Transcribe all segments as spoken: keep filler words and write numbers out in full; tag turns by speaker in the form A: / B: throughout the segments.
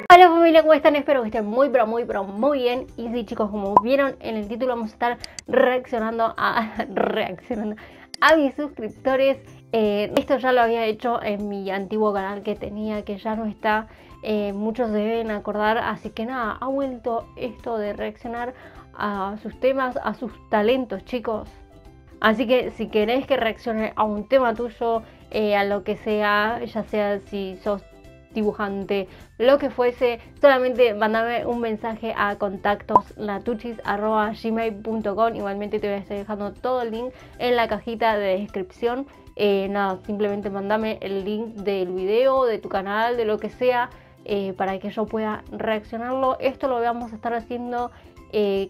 A: Hola familia, ¿cómo están? Espero que estén muy pero muy pero muy bien. Y sí chicos, como vieron en el título, vamos a estar reaccionando a reaccionando a mis suscriptores. eh, Esto ya lo había hecho en mi antiguo canal que tenía, que ya no está. eh, Muchos se deben acordar, así que nada, ha vuelto esto de reaccionar a sus temas, a sus talentos, chicos. Así que si querés que reaccione a un tema tuyo, eh, a lo que sea, ya sea si sos dibujante, lo que fuese, solamente mandame un mensaje a contactos natuchis arroba gmail punto com. Igualmente te voy a estar dejando todo el link en la cajita de descripción. Eh, nada, simplemente mandame el link del video, de tu canal, de lo que sea, eh, para que yo pueda reaccionarlo. Esto lo vamos a estar haciendo eh,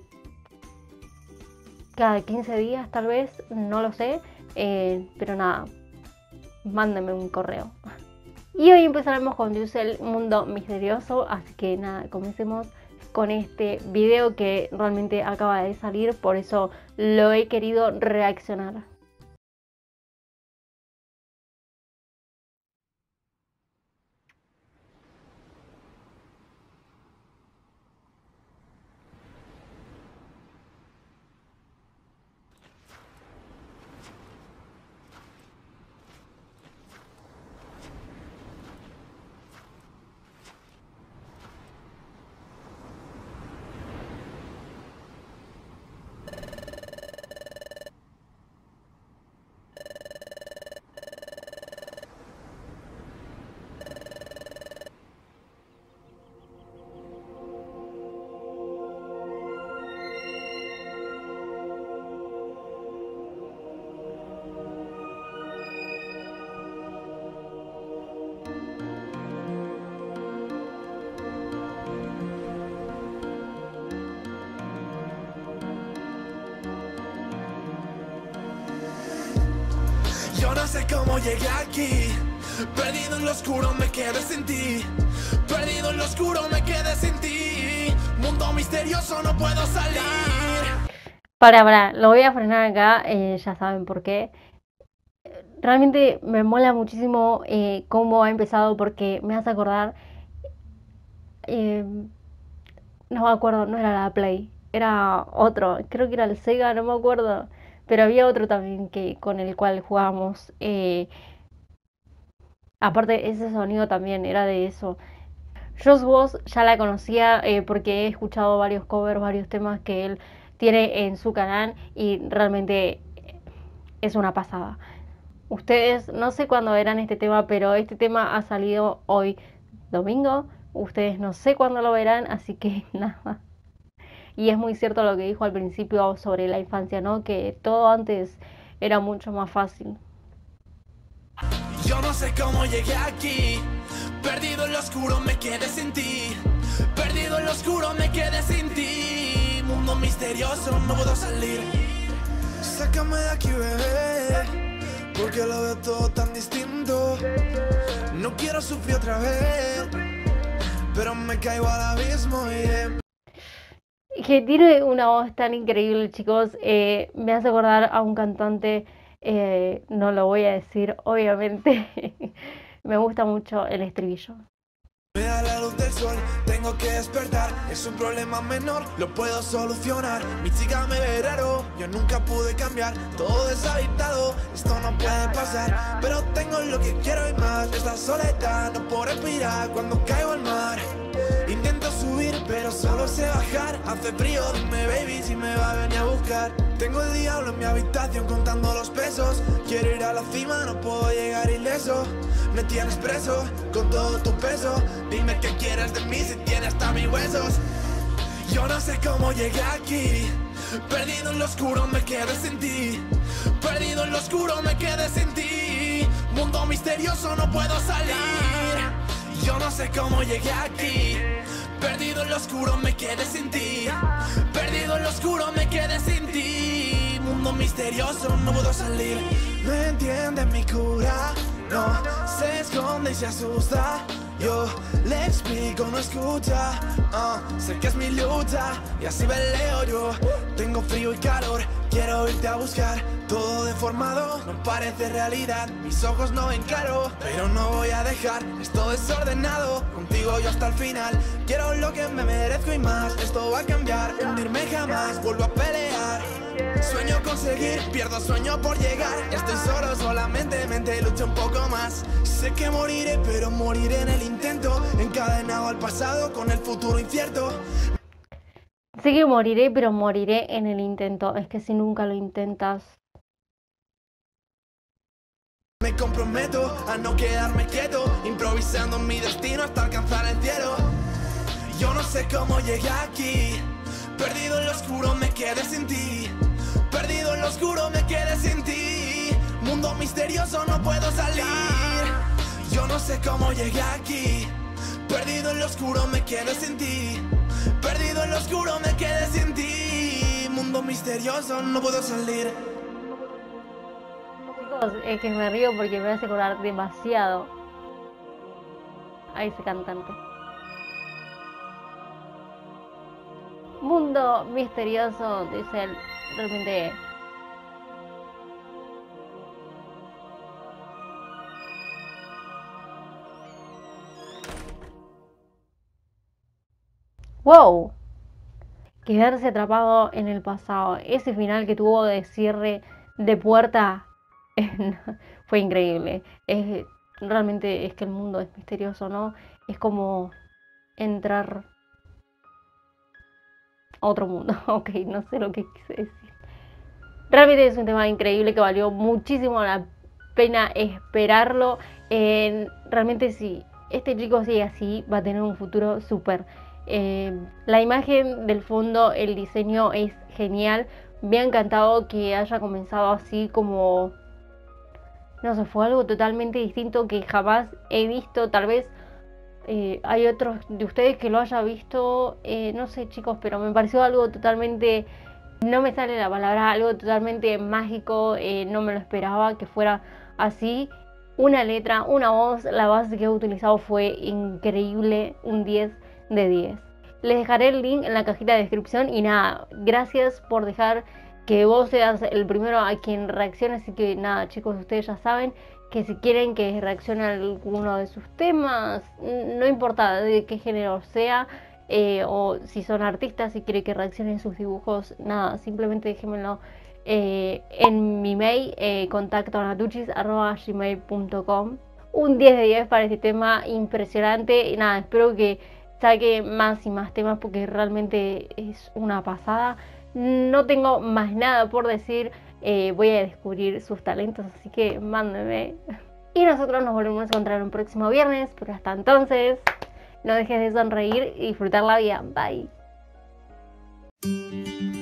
A: cada quince días tal vez, no lo sé, eh, pero nada, mándame un correo. Y hoy empezaremos con Yusel Mundo Misterioso, así que nada, comencemos con este video que realmente acaba de salir, por eso lo he querido reaccionar.
B: Yo no sé cómo llegué aquí, perdido en lo oscuro me quedé sin ti, perdido en lo oscuro me quedé sin ti, mundo misterioso no puedo salir.
A: Para, para, lo voy a frenar acá, eh, ya saben por qué. Realmente me mola muchísimo eh, cómo ha empezado, porque me hace acordar, eh, no me acuerdo, no era la Play, era otro, creo que era el Sega, no me acuerdo. Pero había otro también que con el cual jugábamos. Eh, aparte, ese sonido también era de eso. Joss Wos ya la conocía eh, porque he escuchado varios covers, varios temas que él tiene en su canal y realmente es una pasada. Ustedes no sé cuándo verán este tema, pero este tema ha salido hoy domingo. Ustedes no sé cuándo lo verán, así que nada. Y es muy cierto lo que dijo al principio sobre la infancia, ¿no? Que todo antes era mucho más fácil.
B: Yo no sé cómo llegué aquí, perdido en lo oscuro me quedé sin ti, perdido en lo oscuro me quedé sin ti, mundo misterioso no puedo salir. Sácame de aquí, bebé, porque lo veo todo tan distinto. No quiero sufrir otra vez, pero me caigo al abismo y...
A: Que tiene una voz tan increíble, chicos. Eh, me hace acordar a un cantante, eh, no lo voy a decir, obviamente. Me gusta mucho el estribillo.
B: Me da la luz del sol, tengo que despertar, es un problema menor, lo puedo solucionar. Mi chica me verero, yo nunca pude cambiar, todo deshabitado, esto no puede pasar. Pero tengo lo que quiero y más, esta soledad, no puedo respirar cuando caigo al mar. Intento subir, pero solo sé bajar, hace frío, dime baby si me va a venir a buscar. Tengo el diablo en mi habitación contando los pesos, quiero ir a la cima, no puedo llegar ileso. Me tienes preso con todo tu peso, dime qué quieres de mí si tienes hasta mis huesos. Yo no sé cómo llegué aquí, perdido en lo oscuro me quedé sin ti, perdido en lo oscuro me quedé sin ti, mundo misterioso no puedo salir. Yo no sé cómo llegué aquí, perdido en lo oscuro me quedé sin ti, perdido en lo oscuro me quedé sin ti, mundo misterioso no puedo salir. No entiende mi cura, no se esconde y se asusta, Yo le explico, no escucha, uh, sé que es mi lucha y así peleo yo. Tengo frío y calor, quiero irte a buscar. Todo deformado, no parece realidad. Mis ojos no ven claro, pero no voy a dejar esto desordenado. Contigo yo hasta el final, quiero lo que me merezco y más. Esto va a cambiar, hundirme jamás, vuelvo a pelear. Sueño conseguir, pierdo sueño por llegar. Estoy solo, solamente mente, lucho un poco más. Sé que moriré, pero moriré en el intento. Encadenado al pasado con el futuro incierto.
A: Sé que moriré, pero moriré en el intento. Es que si nunca lo intentas...
B: Me comprometo a no quedarme quieto, improvisando mi destino hasta alcanzar el cielo. Yo no sé cómo llegué aquí, perdido en lo oscuro me quedé sin ti. Perdido en lo oscuro me quedé sin ti. Mundo misterioso, no puedo salir. Yo no sé cómo llegué aquí, perdido en lo oscuro me quedé sin ti. Perdido en lo oscuro me quedé sin ti. Mundo misterioso, no puedo salir.
A: Chicos, es que me río porque me hace acordar demasiado a ese cantante. Mundo misterioso, dice él, realmente. Wow, quedarse atrapado en el pasado. Ese final que tuvo de cierre de puerta fue increíble. Es, realmente es que el mundo es misterioso, ¿no? Es como entrar a otro mundo. Ok, no sé lo que quise decir. Realmente es un tema increíble que valió muchísimo la pena esperarlo. Eh, realmente si este chico sigue así va a tener un futuro súper. Eh, la imagen del fondo, el diseño es genial. Me ha encantado que haya comenzado así como... No sé, fue algo totalmente distinto que jamás he visto. Tal vez eh, hay otros de ustedes que lo haya visto. Eh, no sé, chicos, pero me pareció algo totalmente... No me sale la palabra, algo totalmente mágico. Eh, no me lo esperaba que fuera así. Una letra, una voz, la base que he utilizado fue increíble. Un diez de diez. Les dejaré el link en la cajita de descripción. Y nada, gracias por dejar que vos seas el primero a quien reaccione. Así que nada, chicos, ustedes ya saben que si quieren que reaccione a alguno de sus temas, no importa de qué género sea, eh, o si son artistas, si quieren que reaccionen sus dibujos, nada, simplemente déjenmelo eh, en mi mail, eh, contacto natuchis arroba gmail punto com. Un diez de diez para este tema, impresionante. Y nada, espero que saque más y más temas porque realmente es una pasada. No tengo más nada por decir, eh, voy a descubrir sus talentos, así que mándenme. Y nosotros nos volvemos a encontrar un próximo viernes, pero hasta entonces, no dejes de sonreír y disfrutar la vida. Bye.